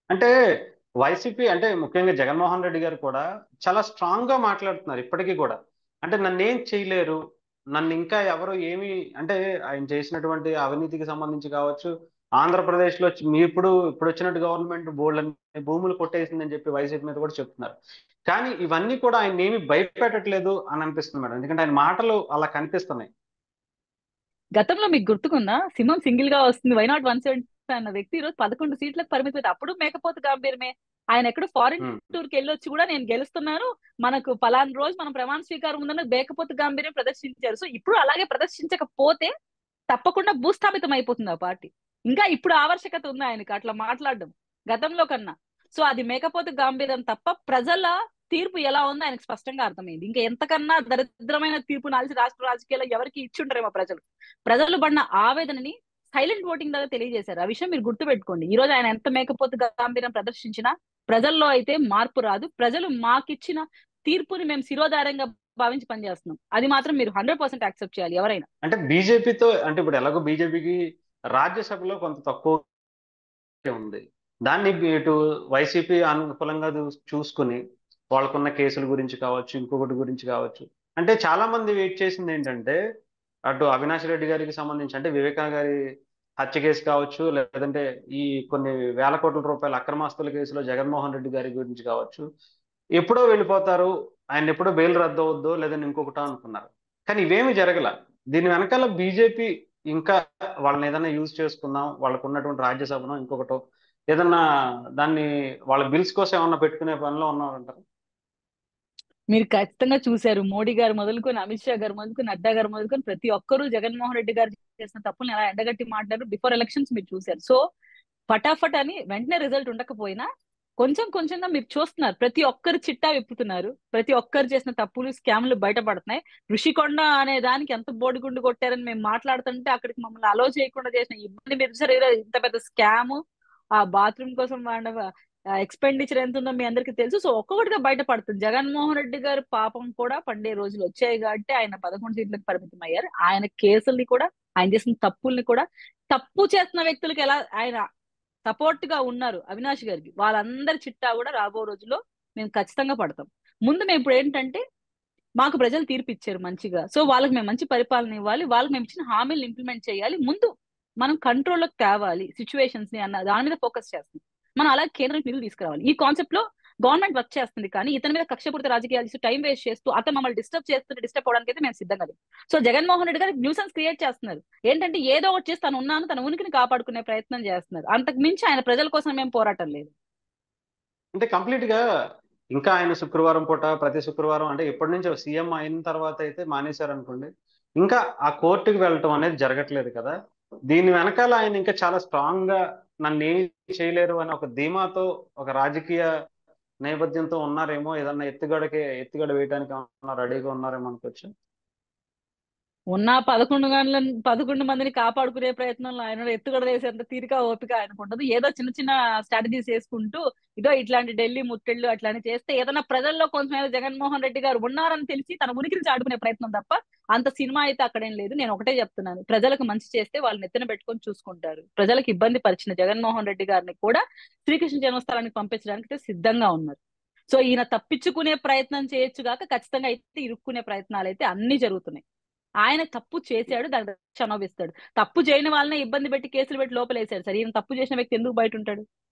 అంటే వైసీపీ అంటే ముఖ్యంగా జగన్మోహన్ రెడ్డి గారు కూడా చాలా స్ట్రాంగ్ గా మాట్లాడుతున్నారు ఇప్పటికీ కూడా. అంటే నన్నేం చేయలేరు, నన్ను ఇంకా ఎవరు ఏమి, అంటే ఆయన చేసినటువంటి అవినీతికి సంబంధించి కావచ్చు, ఆంధ్రప్రదేశ్ లో మీ ఇప్పుడు వచ్చినట్టు గవర్నమెంట్ బోల్డ్ భూములు కొట్టేసిందని చెప్పి వైసీపీ మీద కూడా చెప్తున్నారు. కానీ ఇవన్నీ కూడా ఆయన ఏమి భయపెట్టట్లేదు అని అనిపిస్తుంది మేడం, ఎందుకంటే ఆయన మాటలు అలా కనిపిస్తున్నాయి. గతంలో మీకు గుర్తుకుందా, సింహం సింగిల్ గా వస్తుంది, వైనాట్ 175 అన్న వ్యక్తి ఈరోజు 11 సీట్లకు పరిమితం. అప్పుడు మేకపోతు గాంభీర్యమే. ఆయన ఎక్కడ ఫారిన్ ఉమ్. టూర్ కి వెళ్ళొచ్చి కూడా నేను గెలుస్తున్నాను, మనకు పలానా రోజు మనం ప్రమాణ స్వీకారం ఉందని మేకపోతు గాంభీర్యం ప్రదర్శించారు. సో ఇప్పుడు అలాగే ప్రదర్శించకపోతే తప్పకుండా భూస్థాపితం అయిపోతుంది ఆ పార్టీ. ఇంకా ఇప్పుడు ఆవశ్యకత ఉంది ఆయనకి అట్లా మాట్లాడడం గతంలో కన్నా. సో అది మేకపోతు గాంభీర్యం తప్ప ప్రజల తీర్పు ఎలా ఉందో ఆయనకు స్పష్టంగా అర్థమైంది. ఇంకా ఎంతకన్నా దరిద్రమైన తీర్పు నాల్సి రాష్ట్ర రాజకీయాల్లో ఎవరికి ఇచ్చుంటారేమో ప్రజలు. ప్రజలు పడిన ఆవేదనని సైలెంట్ ఓటింగ్ ద్వారా తెలియజేశారు. ఆ విషయం మీరు గుర్తుపెట్టుకోండి. ఈ రోజు ఆయన ఎంత మేకపోతు గాంభీర్యం ప్రదర్శించినా ప్రజల్లో అయితే మార్పు రాదు. ప్రజలు మాకిచ్చిన తీర్పుని మేము శిరోధార్యంగా భావించి పనిచేస్తున్నాం. అది మాత్రం మీరు 100% యాక్సెప్ట్ చేయాలి ఎవరైనా. అంటే బీజేపీతో, అంటే ఇప్పుడు ఎలాగో బీజేపీకి రాజ్యసభలో కొంత తక్కువ ఉంది. దాన్ని ఇటు వైసీపీ అనుకూలంగా చూసుకుని వాళ్ళకున్న కేసుల గురించి కావచ్చు, ఇంకొకటి గురించి కావచ్చు, అంటే చాలా మంది వెయిట్ చేసింది ఏంటంటే అటు అవినాష్ రెడ్డి గారికి సంబంధించి, అంటే వివేకా గారి హత్య కేసు కావచ్చు, లేదంటే ఈ కొన్ని వేల కోట్ల రూపాయల అక్రమాస్తుల కేసులో జగన్మోహన్ రెడ్డి గారి గురించి కావచ్చు, ఎప్పుడో వెళ్ళిపోతారు, ఆయన ఎప్పుడో బెయిల్ రద్దు అవుద్దో లేదని ఇంకొకటో అనుకున్నారు. కానీ ఇవేమి జరగల. దీని వెనకాల బీజేపీ ఇంకా వాళ్ళని ఏదైనా యూజ్ చేసుకుందాం, వాళ్ళకు ఉన్నటువంటి రాజ్యసభను ఇంకొకటో ఏదన్నా దాన్ని వాళ్ళ బిల్స్ కోసం ఏమన్నా పెట్టుకునే పనిలో ఉన్నారంటారు. మీరు ఖచ్చితంగా చూశారు, మోడీ గారు మొదలుకొని, అమిత్ షా గారు మొదలుకొని, నడ్డా గారు మొదలుకొని ప్రతి ఒక్కరూ జగన్మోహన్ రెడ్డి గారు చేసిన తప్పుల్ని ఎలా ఎండగట్టి మాట్లాడారు బిఫోర్ ఎలక్షన్స్ మీరు చూశారు. సో ఫటాఫట్ అని వెంటనే రిజల్ట్ ఉండకపోయినా కొంచెం కొంచెంగా మీరు చూస్తున్నారు. ప్రతి ఒక్కరు చిట్టా విప్పుతున్నారు. ప్రతి ఒక్కరు చేసిన తప్పులు, స్కామ్లు బయటపడుతున్నాయి. ఋషికొండ అనే దానికి ఎంత బోడిగుండు కొట్టారని మేము మాట్లాడుతుంటే అక్కడికి మమ్మల్ని అలో చేయకుండా చేసిన ఇబ్బంది మీరు చూసారు. ఇంత పెద్ద స్కామ్, ఆ బాత్రూమ్ కోసం వాడిన ఎక్స్పెండిచర్ ఎంత ఉందో మీ అందరికీ తెలుసు. సో ఒక్కొక్కటిగా బయటపడుతుంది. జగన్మోహన్ రెడ్డి గారి పాపం కూడా పండే రోజులు వచ్చాయి కాబట్టి ఆయన 11 సీట్లకు పరిమితం అయ్యారు. ఆయన కేసుల్ని కూడా, ఆయన చేసిన తప్పుల్ని కూడా, తప్పు చేస్తున్న వ్యక్తులకి ఎలా ఆయన సపోర్ట్ గా ఉన్నారు అవినాష్ గారికి, వాళ్ళందరి చిట్టా కూడా రాబో రోజుల్లో మేము ఖచ్చితంగా పడతాం. ముందు మేము ఇప్పుడు ఏంటంటే మాకు ప్రజలు తీర్పు ఇచ్చారు మంచిగా, సో వాళ్ళకి మేము మంచి పరిపాలన ఇవ్వాలి, వాళ్ళకి మేము ఇచ్చిన హామీలు ఇంప్లిమెంట్ చేయాలి, ముందు మనం కంట్రోల్లోకి తేవాలి సిచ్యువేషన్స్ ని అన్న దాని మీద ఫోకస్ చేస్తుంది. మనం అలాగే కేంద్రం నిధులు తీసుకురావాలి. ఈ కాన్సెప్ట్ లో గవర్నమెంట్ వర్క్ చేస్తుంది. కానీ ఇతని మీద కక్షపూరిత రాజకీయాలు చేస్తూ టైం వేస్ట్ చేస్తూ అతను మమ్మల్ని డిస్టర్బ్ అవడానికి అయితే మేము సిద్ధంగా లేము. సో జగన్మోహన్ రెడ్డి గారు న్యూసెన్స్ క్రియేట్ చేస్తున్నారు. ఏంటంటే ఏదో ఒకటి చేసి తను ఉన్నాను, తన ఉనికిని కాపాడుకునే ప్రయత్నం చేస్తున్నారు. అంతకు మించి ఆయన ప్రజల కోసం మేము పోరాటం లేదు. అంటే కంప్లీట్ గా ఇంకా ఆయన శుక్రవారం పూట ప్రతి శుక్రవారం, అంటే ఎప్పటి నుంచో సీఎం అయిన తర్వాత అయితే మానేశారు అనుకోండి, ఇంకా ఆ కోర్టుకి వెళ్ళటం అనేది జరగట్లేదు కదా. దీని వెనకాల ఆయన ఇంకా చాలా స్ట్రాంగ్ గా నన్ను ఏమి చేయలేరు అని ఒక ధీమాతో, ఒక రాజకీయ నేపథ్యంతో ఉన్నారేమో, ఏదన్నా ఎత్తుగడ వేయడానికి ఏమన్నా రెడీగా ఉన్నారేమో అనుకోవచ్చు. ఉన్న 11 మందిని కాపాడుకునే ప్రయత్నంలో ఆయన ఎత్తుగడ వేసేంత తీరిక ఓపిక ఆయనకు ఉండదు. ఏదో చిన్న చిన్న స్ట్రాటజీస్ వేసుకుంటూ ఇదో ఇట్లాంటి ఢిల్లీ ముట్టెళ్ళు అట్లాంటి చేస్తే ఏదైనా ప్రజల్లో కొంచెం జగన్మోహన్ రెడ్డి గారు ఉన్నారని తెలిసి తన ఉనికిని చాటుకునే ప్రయత్నం తప్ప అంత సినిమా అయితే అక్కడేం లేదు. నేను ఒకటే చెప్తున్నాను, ప్రజలకు మంచి చేస్తే వాళ్ళని ఎత్తున పెట్టుకొని చూసుకుంటారు. ప్రజలకు ఇబ్బంది పరిచిన జగన్మోహన్ రెడ్డి గారిని కూడా శ్రీకృష్ణ జన్మస్థలానికి పంపించడానికి అయితే సిద్ధంగా ఉన్నారు. సో ఈయన తప్పించుకునే ప్రయత్నం చేయొచ్చు గాక ఖచ్చితంగా అయితే ఇరుక్కునే ప్రయత్నాలు అయితే అన్ని జరుగుతున్నాయి. ఆయన తప్పు చేశాడు, దానికి శిక్ష అనుభవిస్తాడు. తప్పు చేయని వాళ్ళనే ఇబ్బంది పెట్టి కేసులు పెట్టి లోపలేశాడు సార్. ఈయన తప్పు చేసిన వ్యక్తి ఎందుకు బయట ఉంటాడు?